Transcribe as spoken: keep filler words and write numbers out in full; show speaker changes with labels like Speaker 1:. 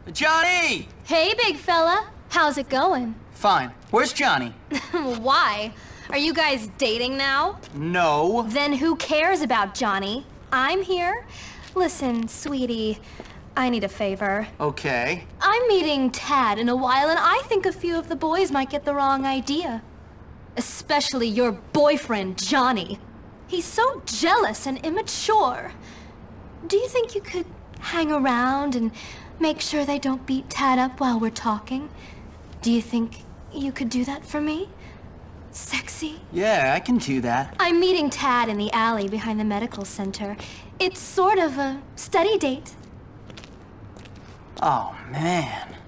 Speaker 1: Johnny!
Speaker 2: Hey, big fella. How's it going?
Speaker 1: Fine. Where's Johnny?
Speaker 2: Why? Are you guys dating now?
Speaker 1: No.
Speaker 2: Then who cares about Johnny? I'm here. Listen, sweetie, I need a favor.
Speaker 1: Okay.
Speaker 2: I'm meeting Tad in a while, and I think a few of the boys might get the wrong idea. Especially your boyfriend, Johnny. He's so jealous and immature. Do you think you could hang around and make sure they don't beat Tad up while we're talking? Do you think you could do that for me? Sexy?
Speaker 1: Yeah, I can do that.
Speaker 2: I'm meeting Tad in the alley behind the medical center. It's sort of a study date.
Speaker 1: Oh, man.